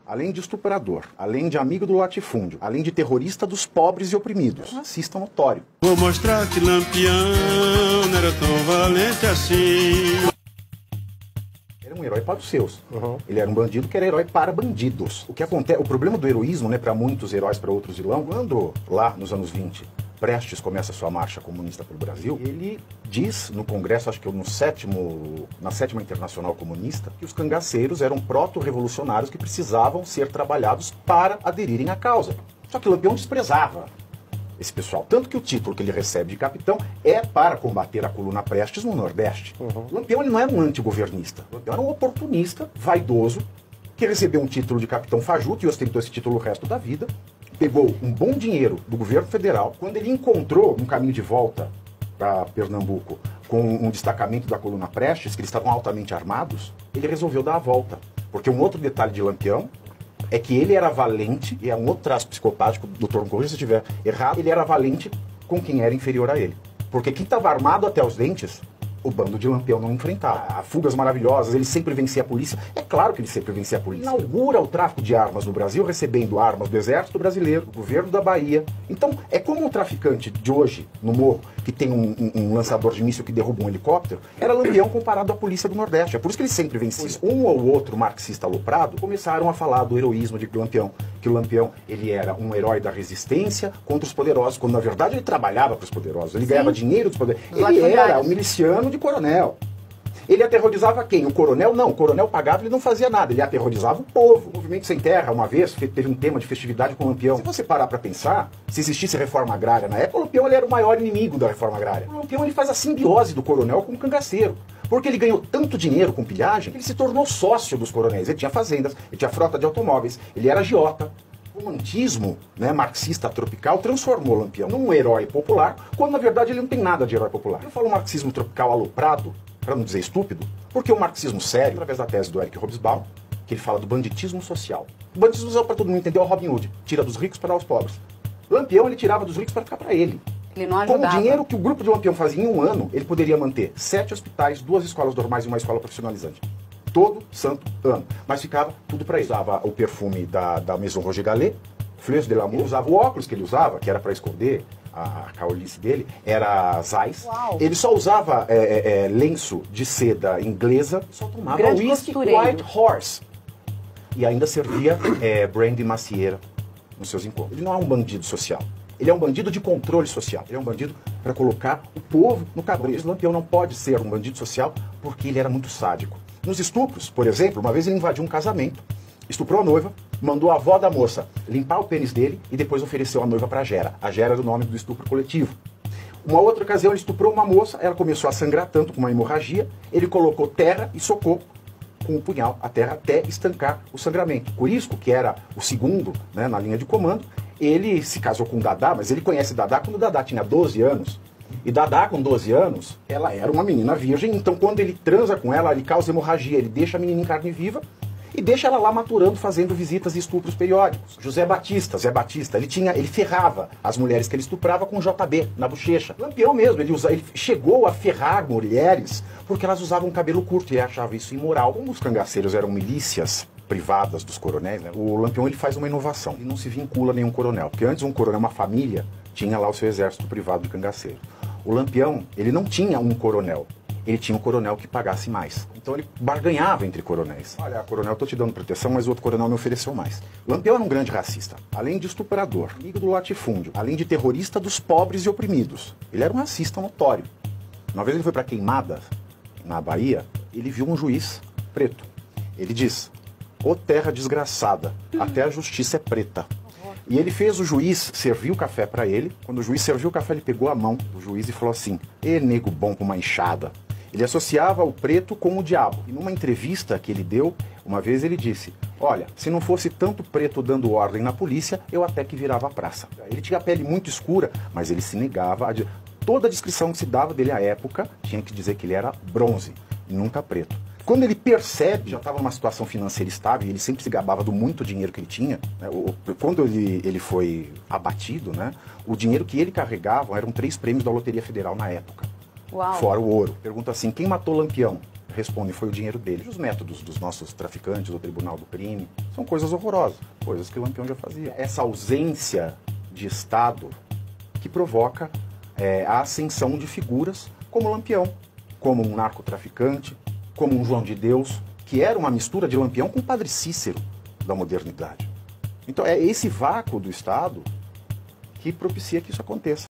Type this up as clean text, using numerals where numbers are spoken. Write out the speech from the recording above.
além de estuprador, além de amigo do latifúndio, além de terrorista dos pobres e oprimidos, racista notório. Vou mostrar que Lampião não era tão valente assim. Era um herói para os seus. Ele era um bandido que era herói para bandidos. O que acontece, o problema do heroísmo, né, para muitos heróis, para outros vilão, quando lá nos anos 20, Prestes começa a sua marcha comunista pelo Brasil, ele diz no Congresso, acho que na sétima Internacional Comunista, que os cangaceiros eram proto-revolucionários que precisavam ser trabalhados para aderirem à causa. Só que Lampião desprezava esse pessoal. Tanto que o título que ele recebe de capitão é para combater a coluna Prestes no Nordeste. Lampião ele não era um antigovernista. Lampião era um oportunista, vaidoso, que recebeu um título de capitão fajuto e ostentou esse título o resto da vida. Pegou um bom dinheiro do governo federal. Quando ele encontrou no caminho de volta para Pernambuco com um destacamento da coluna Prestes, que eles estavam altamente armados, ele resolveu dar a volta. Porque um outro detalhe de Lampião é que ele era valente, e é um outro traço psicopático, doutor, me corrija se eu estiver errado, ele era valente com quem era inferior a ele. Porque quem estava armado até os dentes, o bando de Lampião não enfrentava. Fugas maravilhosas, ele sempre vencia a polícia. É claro que ele sempre vencia a polícia. Inaugura o tráfico de armas no Brasil, recebendo armas do Exército Brasileiro, do governo da Bahia. Então, é como um traficante de hoje, no morro, que tem um lançador de míssil que derruba um helicóptero, era Lampião comparado à polícia do Nordeste. É por isso que ele sempre vencia. Um ou outro marxista aloprado começaram a falar do heroísmo de Lampião. Que o Lampião, ele era um herói da resistência contra os poderosos, quando na verdade ele trabalhava para os poderosos. Ele ganhava dinheiro dos poderosos. Ele era um miliciano de coronel. Ele aterrorizava quem? O coronel? Não, o coronel pagava, ele não fazia nada, ele aterrorizava o povo. O Movimento Sem Terra, uma vez, teve um tema de festividade com o Lampião. Se você parar para pensar, se existisse reforma agrária na época, o Lampião ele era o maior inimigo da reforma agrária. O Lampião ele faz a simbiose do coronel com o cangaceiro. Porque ele ganhou tanto dinheiro com pilhagem, que ele se tornou sócio dos coronéis. Ele tinha fazendas, ele tinha frota de automóveis, ele era agiota. O romantismo, né, marxista tropical transformou Lampião num herói popular, quando na verdade ele não tem nada de herói popular. Eu falo marxismo tropical aloprado, para não dizer estúpido, porque o marxismo sério, através da tese do Eric Hobsbawm, que ele fala do banditismo social. O banditismo social, para todo mundo entender, é o Robin Hood. Tira dos ricos para dar aos pobres. Lampião, ele tirava dos ricos para ficar para ele. Ele não ajudava. Com o dinheiro que o grupo de Lampião fazia em um ano, ele poderia manter 7 hospitais, 2 escolas normais e uma escola profissionalizante. Todo santo ano. Mas ficava tudo para ele. Usava o perfume da Maison Roger Gallet, Fleurs de l'Amour, usava o óculos que ele usava, que era para esconder a caulice dele, era Zeiss. Uau. Ele só usava lenço de seda inglesa, só tomava Grande whisky costureiro. White Horse. E ainda servia brandy macieira nos seus encontros. Ele não é um bandido social. Ele é um bandido de controle social. Ele é um bandido para colocar o povo no cabresto. Lampião não pode ser um bandido social porque ele era muito sádico. Nos estupros, por exemplo, uma vez ele invadiu um casamento, estuprou a noiva, mandou a avó da moça limpar o pênis dele e depois ofereceu a noiva para a Gera. A Gera era o nome do estupro coletivo. Uma outra ocasião ele estuprou uma moça, ela começou a sangrar tanto com uma hemorragia, ele colocou terra e socou com o punhal a terra até estancar o sangramento. Curisco, que era o segundo, né, na linha de comando, ele se casou com Dadá, mas ele conhece Dadá quando Dadá tinha 12 anos. E Dadá, com 12 anos, ela era uma menina virgem, então quando ele transa com ela, ele causa hemorragia, ele deixa a menina em carne viva e deixa ela lá maturando, fazendo visitas e estupros periódicos. Zé Batista, ele ferrava as mulheres que ele estuprava com JB na bochecha. Lampião mesmo, ele chegou a ferrar mulheres porque elas usavam cabelo curto e ele achava isso imoral. Como os cangaceiros eram milícias privadas dos coronéis, né, o Lampião ele faz uma inovação. Ele não se vincula a nenhum coronel, porque antes um coronel, uma família, tinha lá o seu exército privado de cangaceiro. O Lampião, ele não tinha um coronel, ele tinha um coronel que pagasse mais. Então ele barganhava entre coronéis. Olha, coronel, eu tô te dando proteção, mas o outro coronel me ofereceu mais. Lampião era um grande racista. Além de estuprador, amigo do latifúndio, além de terrorista dos pobres e oprimidos. Ele era um racista notório. Uma vez ele foi para Queimada, na Bahia, ele viu um juiz preto. Ele diz: "Ô terra desgraçada, até a justiça é preta." E ele fez o juiz servir o café para ele. Quando o juiz serviu o café, ele pegou a mão do juiz e falou assim: "Ê, nego bom com uma enxada." Ele associava o preto com o diabo. E numa entrevista que ele deu, uma vez ele disse: "Olha, se não fosse tanto preto dando ordem na polícia, eu até que virava a praça." Ele tinha a pele muito escura, mas ele se negava a... Toda a descrição que se dava dele à época tinha que dizer que ele era bronze, e nunca preto. Quando ele percebe, já estava numa situação financeira estável, e ele sempre se gabava do muito dinheiro que ele tinha, né, quando ele foi abatido, né, o dinheiro que ele carregava eram 3 prêmios da Loteria Federal na época. Uau. Fora o ouro. Pergunta assim: quem matou Lampião? respondem, foi o dinheiro deles. Os métodos dos nossos traficantes do Tribunal do Crime são coisas horrorosas, coisas que o Lampião já fazia. Essa ausência de Estado que provoca a ascensão de figuras como Lampião, como um narcotraficante, como um João de Deus, que era uma mistura de Lampião com o Padre Cícero da modernidade. Então é esse vácuo do Estado que propicia que isso aconteça.